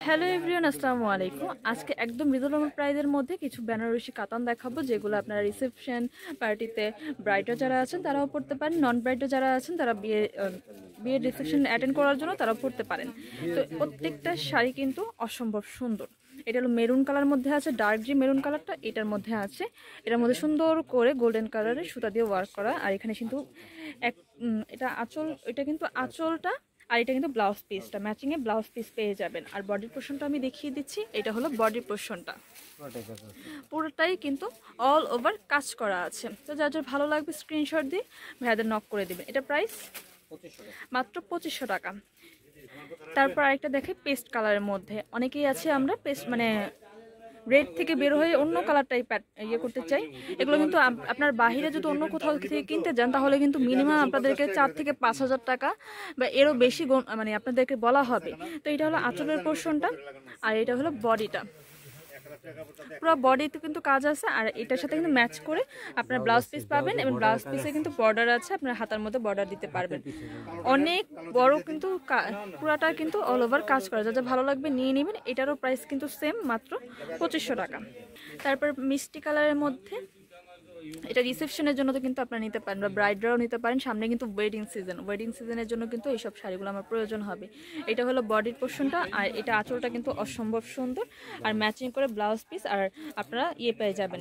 Hello everyone, আসসালামু আলাইকুম। আজকে একদম রিজনেবল প্রাইসের মধ্যে কিছু বেনারসি কাতান দেখাবো, যেগুলো আপনারা রিসেপশন পার্টিতে ব্রাইডরা যারা আছেন তারাও পড়তে পারেন, নন ব্রাইডরা যারা আছেন তারা বিয়ের রিসেপশন অ্যাটেন্ড করার জন্য তারা পড়তে পারেন। তো প্রত্যেকটা শাড়ি কিন্তু অসম্ভব সুন্দর। এটা হলো মেরুন কালার মধ্যে আছে, ডার্ক যে মেরুন কালারটা এটার মধ্যে আছে। এটার মধ্যে সুন্দর করে গোল্ডেন কালারের সুতা দিয়ে ওয়ার্ক করা। আর এখানে কিন্তু এটা আঁচল, এটা কিন্তু আঁচলটা, আর এটা কিন্তু ব্লাউজ পিসটা ম্যাচিং এ ব্লাউজ পিস পেয়ে যাবেন। আর বডির পোর্শনটা আমি দেখিয়ে দিচ্ছি, এটা হলো বডির পোর্শনটা, পুরোটাই কিন্তু অল ওভার কাজ করা আছে। তো যার যার ভালো লাগবে স্ক্রিনশট দিয়ে ভাইয়াদের নক করে দিবেন। এটা প্রাইস মাত্র 2500 টাকা। তারপর আরেকটা দেখে পেস্ট কালারের মধ্যে, অনেকেই আছে আমরা পেস্ট মানে রেড থেকে বের হয়ে অন্য কালারটাই ইয়ে করতে চাই। এগুলো কিন্তু আপনার বাহিরে যদি অন্য কোথাও থেকে কিনতে যান তাহলে কিন্তু মিনিমাম আপনাদেরকে 4 থেকে 5000 টাকা বা এরও বেশি মানে আপনাদেরকে বলা হবে। তো এটা হলো আঁচলের পোর্শনটা, আর এটা হলো বডিটা। পুরো বডিতে কিন্তু কাজ আছে, আর এটার সাথে কিন্তু ম্যাচ করে আপনার ব্লাউজ পিস পাবেন, এবং ব্লাউজ পিসে কিন্তু বর্ডার আছে, আপনার হাতার মধ্যে বর্ডার দিতে পারবেন। অনেক বড় কিন্তু পুরাটা কিন্তু অল ওভার কাজ করা, যা যা ভালো লাগবে নিয়ে নেবেন। এটারও প্রাইস কিন্তু সেম, মাত্র 2500 টাকা। তারপর মিষ্টি কালারের মধ্যে, এটা রিসেপশনের জন্য তো কিন্তু আপনারা নিতে পারেন, বা ব্রাইডরাও নিতে পারেন। সামনে কিন্তু ওয়েডিং সিজনের জন্য কিন্তু এইসব শাড়িগুলো আমার প্রয়োজন হবে। এটা হলো বডির পোর্শনটা, আর এটা আঁচলটা কিন্তু অসম্ভব সুন্দর, আর ম্যাচিং করে ব্লাউজ পিস, আর আপনারা ইয়ে পেয়ে যাবেন,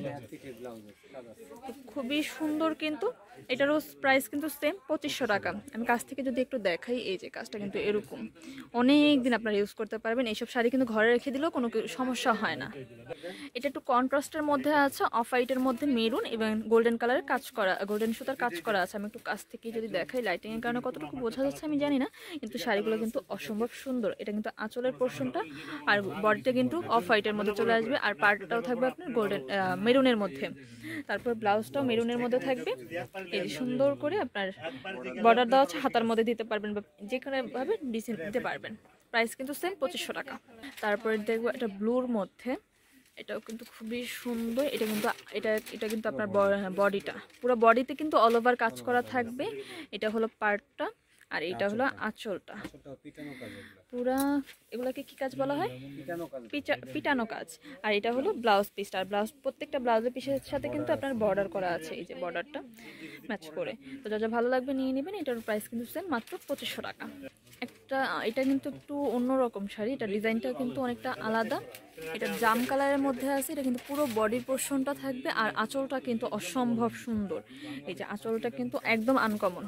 খুবই সুন্দর। কিন্তু এটারও প্রাইস কিন্তু সেম 2500 টাকা। আমি কাছ থেকে যদি একটু দেখাই, এই যে কাজটা কিন্তু এরকম, অনেক দিন আপনারা ইউজ করতে পারবেন। এইসব শাড়ি কিন্তু ঘরে রেখে দিলেও কোনো সমস্যা হয় না। এটা একটু কন্ট্রাস্টের মধ্যে আছে, অফ হোয়াইটের মধ্যে মেরুন এবং গোল্ডেন কালারের কাজ করা, গোল্ডেন সুতার কাজ করা আছে। আমি একটু কাছ থেকে যদি দেখাই, লাইটিং এর কারণে কতটুকু বোঝা যাচ্ছে আমি জানি না, কিন্তু শাড়িগুলো কিন্তু অসম্ভব সুন্দর। এটা কিন্তু আঁচলের পোর্শনটা, আর বডিটা কিন্তু অফ হোয়াইটের মধ্যে চলে আসবে, আর পার্টটাও থাকবে আপনার গোল্ডেন মেরুনের মধ্যে। তারপর ব্লাউজটাও মেরুনের মধ্যে থাকবে। এই সুন্দর করে আপনার বর্ডার দেওয়া আছে, হাতার মধ্যে দিতে পারবেন বা যে কোনো ভাবে ডিজাইন দিতে পারবেন। প্রাইস কিন্তু সেম 2500 টাকা। তারপরে দেখবো এটা ব্লুর মধ্যে, এটাও কিন্তু খুবই সুন্দর। এটা কিন্তু এটা কিন্তু আপনার বডিটা, পুরো বডিতে কিন্তু অল ওভার কাজ করা থাকবে। এটা হলো পার্টটা, আর এটা হলো আঁচলটা। পুরা এগুলাকে কি কাজ বলা হয়? পিটানো কাজ। আর এটা হলো ব্লাউজ পিসটা, আর প্রত্যেকটা ব্লাউজের পিসের সাথে কিন্তু আপনার বর্ডার করা আছে, এই যে বর্ডারটা ম্যাচ করে। তো যা যা ভালো লাগবে নিয়ে নেবেন। এটার প্রাইস কিন্তু সেম, মাত্র 2500 টাকা। এটা কিন্তু একটু অন্যরকম শাড়ি, এটা ডিজাইনটা কিন্তু অনেকটা আলাদা। এটা জাম কালারের মধ্যে আছে, এটা কিন্তু পুরো বডির পোর্শনটা থাকবে, আর আঁচলটা কিন্তু অসম্ভব সুন্দর। এই যে আঁচলটা কিন্তু একদম আনকমন।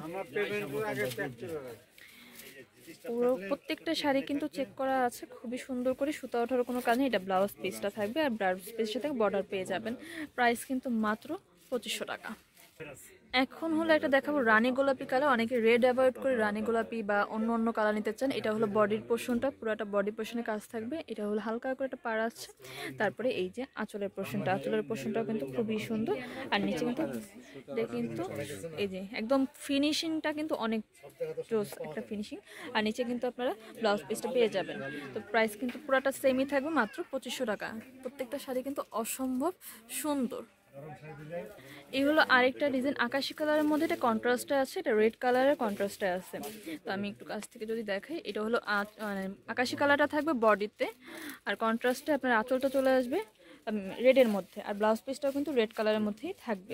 পুরো প্রত্যেকটা শাড়ি কিন্তু চেক করা আছে খুবই সুন্দর করে, সুতা ওঠার কোনো কাজ নেই। এটা ব্লাউজ পিসটা থাকবে, আর ব্লাউজ পিসের সাথে বর্ডার পেয়ে যাবেন। প্রাইস কিন্তু মাত্র 2500 টাকা। এখন হলো একটা দেখাবো রানী গোলাপি কালার। অনেকে রেড অ্যাভয়েড করে রানী গোলাপি বা অন্য অন্য কালার নিতে চান। এটা হলো বডির পোর্শনটা, পুরোটা বডি পোর্শনে কাজ থাকবে। এটা হলো হালকা করে একটা পাড় আছে। তারপরে এই যে আঁচলের পোর্শনটাও কিন্তু খুবই সুন্দর। আর নিচে কিন্তু এই যে একদম ফিনিশিংটা কিন্তু অনেক জোস একটা ফিনিশিং। আর নিচে কিন্তু আপনারা ব্লাউজ পিসটা পেয়ে যাবেন। তো প্রাইস কিন্তু পুরোটা সেমই থাকবে, মাত্র 2500 টাকা। প্রত্যেকটা শাড়ি কিন্তু অসম্ভব সুন্দর। এই হলো আরেকটা ডিজাইন, আকাশি কালারের মধ্যে, এটা কন্ট্রাস্টে আছে, এটা রেড কালারের কন্ট্রাস্টে আছে। তো আমি একটু কাছ থেকে যদি দেখাই, এটা হলো মানে আকাশি কালারটা থাকবে বডিতে, আর কন্ট্রাস্টে আপনার আঁচলটা চলে আসবে রেডের মধ্যে, আর ব্লাউজ পিসটাও কিন্তু রেড কালারের মধ্যেই থাকবে।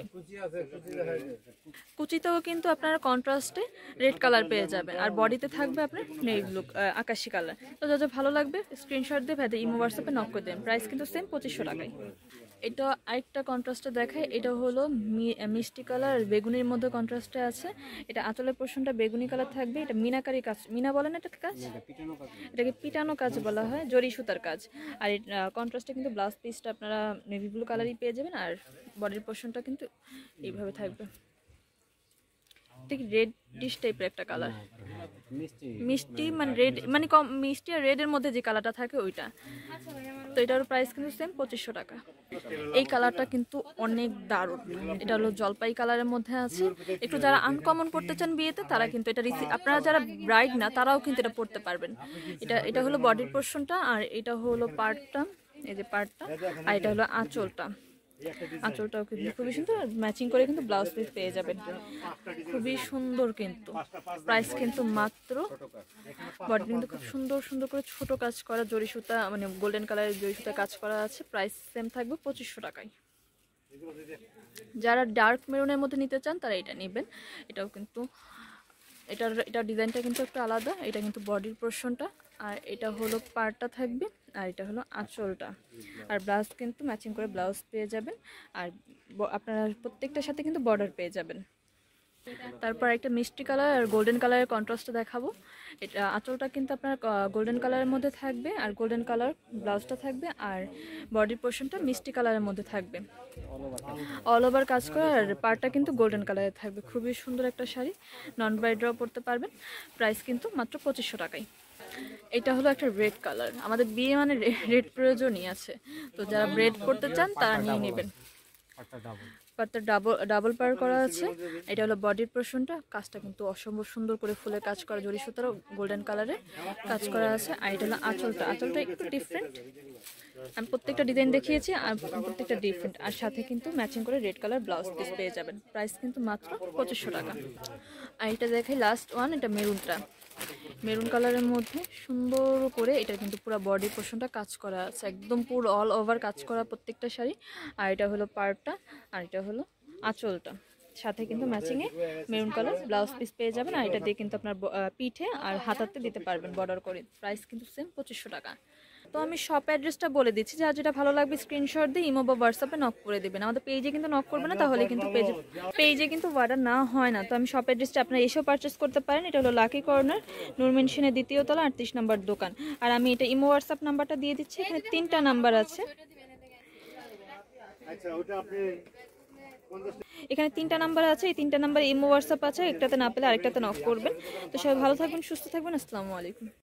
কুচিতেও কিন্তু আপনারা কন্ট্রাস্টে রেড কালার পেয়ে যাবেন, আর বডিতে থাকবে আপনার নেভি ব্লু আকাশি কালার। তো যা যা ভালো লাগবে স্ক্রিনশট দিয়ে ভাইদের ইমো হোয়াটসঅ্যাপে নক করে দেন। প্রাইস কিন্তু সেম 2500 টাকায়। এটা আরেকটা কন্ট্রাস্টে দেখায়, এটা হলো মিষ্টি কালার বেগুনির মধ্যে কন্ট্রাস্টে আছে। এটা আঁচলের পোর্শনটা বেগুনি কালার থাকবে। এটা মিনাকারি কাজ, মিনা বলেন এটা কাজ, এটাকে পিটানো কাজ বলা হয়, জরি সুতার কাজ। আর কন্ট্রাস্টে কিন্তু ব্লাউজ পিসটা আপনারা নেভি ব্লু কালারই পেয়ে যাবেন, আর বডির পোর্শনটা কিন্তু এইভাবে থাকবে, ঠিক রেড ডিশ টাইপের একটা কালার, মিষ্টি মানে রেড মানে কম মিষ্টি আর রেডের মধ্যে যে কালারটা থাকে ওইটা। তো এটার প্রাইস কিন্তু সেম 2500 টাকা। এই কালারটা কিন্তু অনেক দারুণ, এটা হলো জলপাই কালারের মধ্যে আছে। একটু যারা আনকমন পড়তে চান বিয়েতে তারা কিন্তু এটা আপনারা যারা ব্রাইড না তারাও কিন্তু এটা পড়তে পারবেন। এটা হলো বডির পোর্শনটা, আর এটা হলো পার্টটা, এই যে পার্টটা, আর এটা হলো আঁচলটা। আঁচলটাও কিন্তু খুবই সুন্দর, ম্যাচিং করে কিন্তু ব্লাউজ পিস পেয়ে যাবেন। খুবই সুন্দর কিন্তু, প্রাইস কিন্তু মাত্র, বডি কিন্তু খুব সুন্দর সুন্দর করে ছোট কাজ করা জরি সুতা, মানে গোল্ডেন কালারের জরি সুতা কাজ করা আছে। প্রাইস সেম থাকবে 2500 টাকায়। যারা ডার্ক মেরুনের মধ্যে নিতে চান তারা এটা নেবেন। এটাও কিন্তু এটা ডিজাইনটা কিন্তু একটু আলাদা। এটা কিন্তু বডির পোরশনটা, আর এটা হলো পাড়টা থাকবে, আর এটা হলো আঁচলটা। আর ব্লাউজ কিন্তু ম্যাচিং করে ব্লাউজ পেয়ে যাবেন, আর আপনারা প্রত্যেকটার সাথে কিন্তু বর্ডার পেয়ে যাবেন। তারপর একটা মিষ্টি কালার আর গোল্ডেন কালারের কন্ট্রাস্টটা দেখাবো। এটা আঁচলটা কিন্তু আপনার গোল্ডেন কালারের মধ্যে থাকবে, আর গোল্ডেন কালার ব্লাউজটা থাকবে, আর বডির পোর্শনটা মিষ্টি কালারের মধ্যে থাকবে, অল ওভার কাজ করা। আর পাড়টা কিন্তু গোল্ডেন কালারের থাকবে। খুবই সুন্দর একটা শাড়ি, নন ব্রাইডরাও পরতে পারবেন। প্রাইস কিন্তু মাত্র 2500 টাকায়। এটা হলো একটা রেড কালার, আমাদের বিয়ে মানে রেড প্রয়োজনই আছে, তো যারা রেড করতে চান তারা নিয়ে নেবেন। পাটটা ডাবল পার করা আছে। এটা হলো বডির পোর্শনটা, কাজটা কিন্তু অসম্ভব সুন্দর করে ফুলের কাজ করা, জরি সুতারও গোল্ডেন কালারে কাজ করা আছে। আর এটা হলো আঁচলটা, আঁচলটা একটু ডিফারেন্ট। আমি প্রত্যেকটা ডিজাইন দেখিয়েছি আর প্রত্যেকটা ডিফারেন্ট, আর সাথে কিন্তু ম্যাচিং করে রেড কালার ব্লাউজ পিস পেয়ে যাবেন। প্রাইস কিন্তু মাত্র 2500 টাকা। আর এটা দেখাই লাস্ট ওয়ান, এটা মেরুনটা, মেরুন কালারের মধ্যে সুন্দর করে এটা কিন্তু পুরো বডি পোর্শনটা কাজ করা আছে, একদম পুরো অল ওভার কাজ করা প্রত্যেকটা শাড়ি। আর এটা হলো পাড়টা, আর এটা হলো আঁচলটা, সাথে কিন্তু ম্যাচিংয়ে মেরুন কালার ব্লাউজ পিস পেয়ে যাবেন। আর এটা দিয়ে কিন্তু আপনার পিঠে আর হাতাতে দিতে পারবেন বর্ডার করে। প্রাইস কিন্তু সেম 2500 টাকা। তো আমি শপ অ্যাড্রেসটা বলে দিচ্ছি, যার যেটা ভালো লাগবে স্ক্রিনশট দিয়ে ইমো বা হোয়াটসঅ্যাপে নক করে দেবেন। আমাদের পেজে কিন্তু নক করবে না, তাহলে কিন্তু পেজে কিন্তু অর্ডার না হয় না। তো আমি শপ অ্যাড্রেসটা আপনারা এসেও পারচেস করতে পারেন। এটা হলো লাকি কর্নার, নূর মেনশনের 2য় তলা 38 নম্বর দোকান। আর আমি এটা ইমো হোয়াটসঅ্যাপ নাম্বারটা দিয়ে দিচ্ছি। এখানে 3টা নাম্বার আছে, এখানে 3টা নাম্বার আছে। এই 3টা নাম্বার ইমো হোয়াটসঅ্যাপ আছে, একটাতে না পেলে আরেকটাতে নক করবেন। তো সবাই ভালো থাকবেন, সুস্থ থাকবেন। আসসালামু আলাইকুম।